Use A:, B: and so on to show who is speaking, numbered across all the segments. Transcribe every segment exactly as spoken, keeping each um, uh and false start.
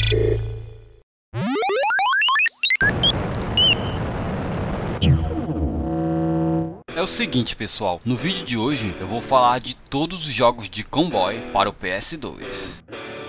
A: É o seguinte, pessoal, no vídeo de hoje eu vou falar de todos os jogos de Comboy para o P S dois.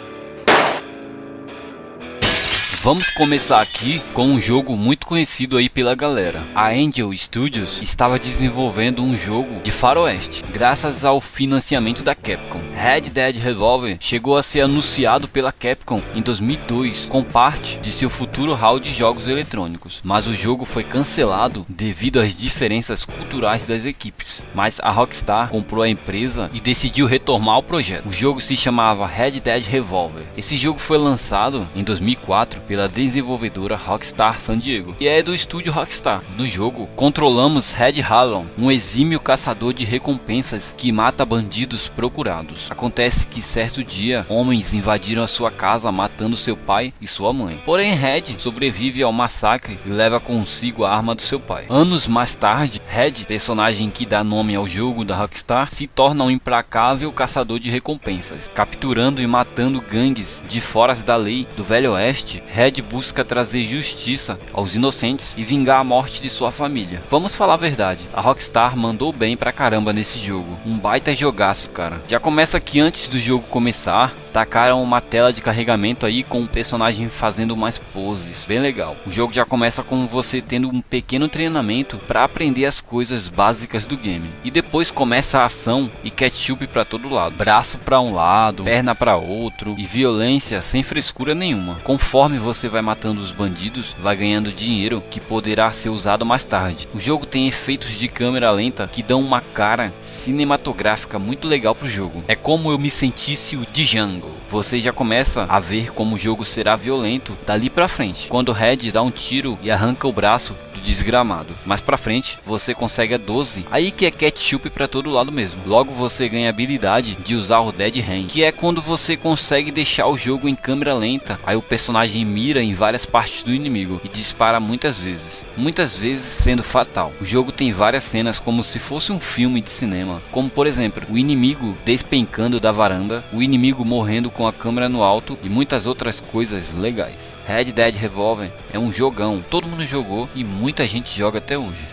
A: Vamos começar aqui com um jogo muito conhecido aí pela galera. A Angel Studios estava desenvolvendo um jogo de faroeste, graças ao financiamento da Capcom. Red Dead Revolver chegou a ser anunciado pela Capcom em dois mil e dois com parte de seu futuro hall de jogos eletrônicos, mas o jogo foi cancelado devido às diferenças culturais das equipes. Mas a Rockstar comprou a empresa e decidiu retomar o projeto. O jogo se chamava Red Dead Revolver. Esse jogo foi lançado em dois mil e quatro pela desenvolvedora Rockstar San Diego, e é do estúdio Rockstar. No jogo, controlamos Red Halon, um exímio caçador de recompensas que mata bandidos procurados. Acontece que certo dia, homens invadiram a sua casa matando seu pai e sua mãe. Porém, Red sobrevive ao massacre e leva consigo a arma do seu pai. Anos mais tarde, Red, personagem que dá nome ao jogo da Rockstar, se torna um implacável caçador de recompensas, capturando e matando gangues de foras da lei do Velho Oeste. Red busca trazer justiça aos inocentes e vingar a morte de sua família. Vamos falar a verdade, a Rockstar mandou bem pra caramba nesse jogo. Um baita jogaço, cara. Já começa que antes do jogo começar, tacaram uma tela de carregamento aí com o personagem fazendo mais poses, bem legal. O jogo já começa com você tendo um pequeno treinamento para aprender as coisas básicas do game. E depois começa a ação e ketchup para todo lado. Braço para um lado, perna para outro e violência sem frescura nenhuma. Conforme você vai matando os bandidos, vai ganhando dinheiro que poderá ser usado mais tarde. O jogo tem efeitos de câmera lenta que dão uma cara cinematográfica muito legal pro jogo. É como eu me sentisse o Django. Você já começa a ver como o jogo será violento dali pra frente, quando Red dá um tiro e arranca o braço do desgramado. Mais pra frente você consegue a doze, aí que é ketchup pra todo lado mesmo. Logo você ganha a habilidade de usar o Dead Hand, que é quando você consegue deixar o jogo em câmera lenta. Aí o personagem mira em várias partes do inimigo e dispara muitas vezes, muitas vezes sendo fatal. O jogo tem várias cenas como se fosse um filme de cinema, como por exemplo o inimigo despencando da varanda, o inimigo morrendo com a câmera no alto e muitas outras coisas legais. Red Dead Revolver é um jogão, todo mundo jogou e muita gente joga até hoje.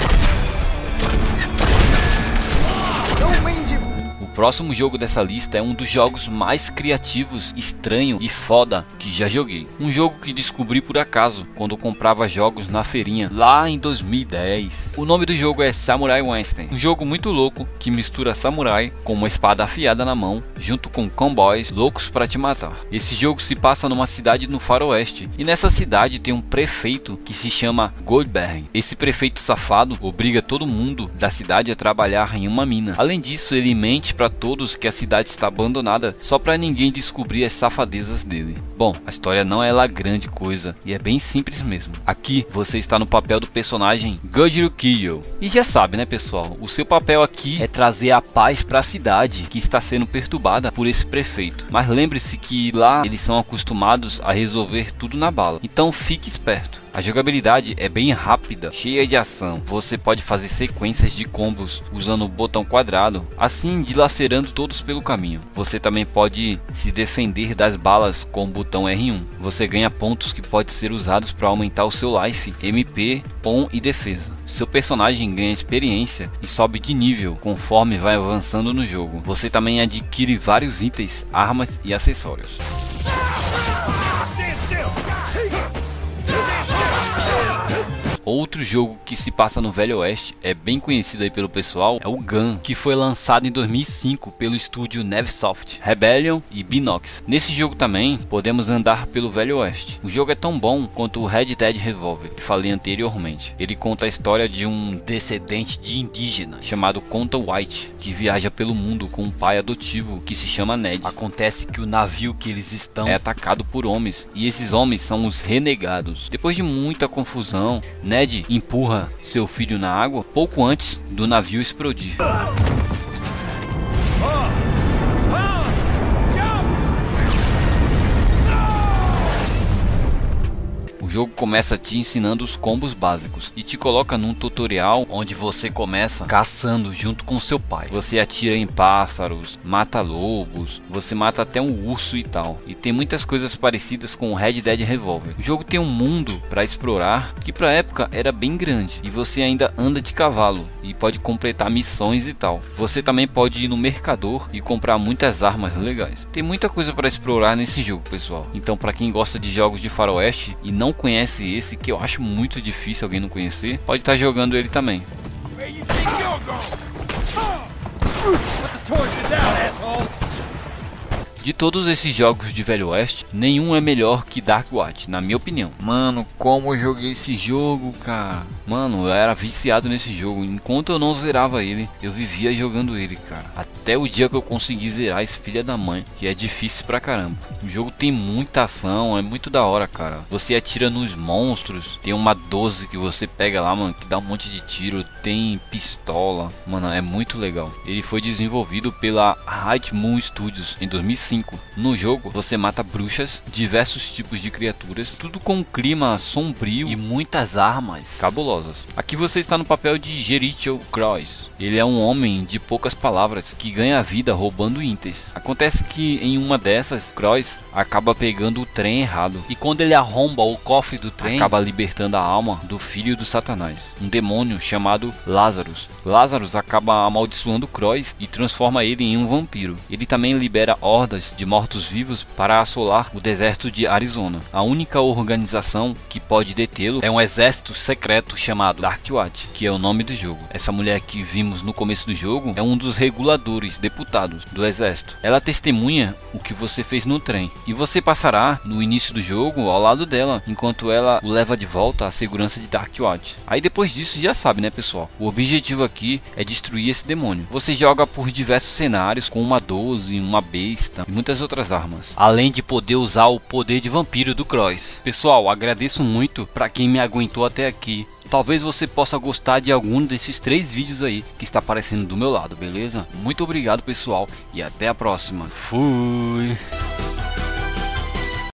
A: O próximo jogo dessa lista é um dos jogos mais criativos, estranho e foda que já joguei. Um jogo que descobri por acaso quando comprava jogos na feirinha lá em dois mil e dez. O nome do jogo é Samurai Western. Um jogo muito louco que mistura samurai com uma espada afiada na mão junto com cowboys loucos para te matar. Esse jogo se passa numa cidade no faroeste e nessa cidade tem um prefeito que se chama Goldberg. Esse prefeito safado obriga todo mundo da cidade a trabalhar em uma mina. Além disso, ele mente para todos que a cidade está abandonada só para ninguém descobrir as safadezas dele. Bom, a história não é lá grande coisa e é bem simples mesmo. Aqui você está no papel do personagem Gojiro Kiyo. E já sabe, né, pessoal, o seu papel aqui é trazer a paz para a cidade que está sendo perturbada por esse prefeito. Mas lembre-se que lá eles são acostumados a resolver tudo na bala, então fique esperto. A jogabilidade é bem rápida, cheia de ação. Você pode fazer sequências de combos usando o botão quadrado, assim dilacerando todos pelo caminho. Você também pode se defender das balas com o botão R um. Você ganha pontos que podem ser usados para aumentar o seu life, M P, P O M e defesa. Seu personagem ganha experiência e sobe de nível conforme vai avançando no jogo. Você também adquire vários itens, armas e acessórios. Outro jogo que se passa no Velho Oeste, é bem conhecido aí pelo pessoal, é o Gun, que foi lançado em dois mil e cinco pelo estúdio Neversoft, Rebellion e Binox. Nesse jogo também podemos andar pelo Velho Oeste. O jogo é tão bom quanto o Red Dead Revolver, que falei anteriormente. Ele conta a história de um descendente de indígena chamado Conta White, que viaja pelo mundo com um pai adotivo que se chama Ned. Acontece que o navio que eles estão é atacado por homens, e esses homens são os renegados. Depois de muita confusão, Ned empurra seu filho na água pouco antes do navio explodir. O jogo começa te ensinando os combos básicos e te coloca num tutorial onde você começa caçando junto com seu pai. Você atira em pássaros, mata lobos, você mata até um urso e tal. E tem muitas coisas parecidas com o Red Dead Revolver. O jogo tem um mundo para explorar que pra época era bem grande e você ainda anda de cavalo e pode completar missões e tal. Você também pode ir no mercador e comprar muitas armas legais. Tem muita coisa para explorar nesse jogo, pessoal. Então para quem gosta de jogos de faroeste e não conhece esse, que eu acho muito difícil alguém não conhecer, pode estar jogando ele também. De todos esses jogos de Velho Oeste, nenhum é melhor que Dark Watch, na minha opinião. Mano, como eu joguei esse jogo, cara. Mano, eu era viciado nesse jogo. Enquanto eu não zerava ele, eu vivia jogando ele, cara. Até o dia que eu consegui zerar esse filho da mãe, que é difícil pra caramba. O jogo tem muita ação, é muito da hora, cara. Você atira nos monstros, tem uma doze que você pega lá, mano, que dá um monte de tiro. Tem pistola, mano, é muito legal. Ele foi desenvolvido pela High Moon Studios em dois mil e cinco. No jogo, você mata bruxas, diversos tipos de criaturas, tudo com um clima sombrio e muitas armas cabulosas. Aqui você está no papel de Jericho Cross. Ele é um homem de poucas palavras que ganha vida roubando itens. Acontece que em uma dessas, Cross acaba pegando o trem errado. E quando ele arromba o cofre do trem, acaba libertando a alma do filho do Satanás, um demônio chamado Lazarus. Lazarus acaba amaldiçoando Cross e transforma ele em um vampiro. Ele também libera hordas de mortos-vivos para assolar o deserto de Arizona. A única organização que pode detê-lo é um exército secreto chamado Dark Watch, que é o nome do jogo. Essa mulher que vimos no começo do jogo é um dos reguladores, deputados do exército. Ela testemunha o que você fez no trem e você passará no início do jogo ao lado dela, enquanto ela o leva de volta à segurança de Dark Watch. Aí depois disso já sabe, né, pessoal? O objetivo aqui é destruir esse demônio. Você joga por diversos cenários com uma doze, uma besta e muitas outras armas, além de poder usar o poder de vampiro do Cross. Pessoal, agradeço muito para quem me aguentou até aqui. Talvez você possa gostar de algum desses três vídeos aí que está aparecendo do meu lado, beleza? Muito obrigado, pessoal, e até a próxima. Fui!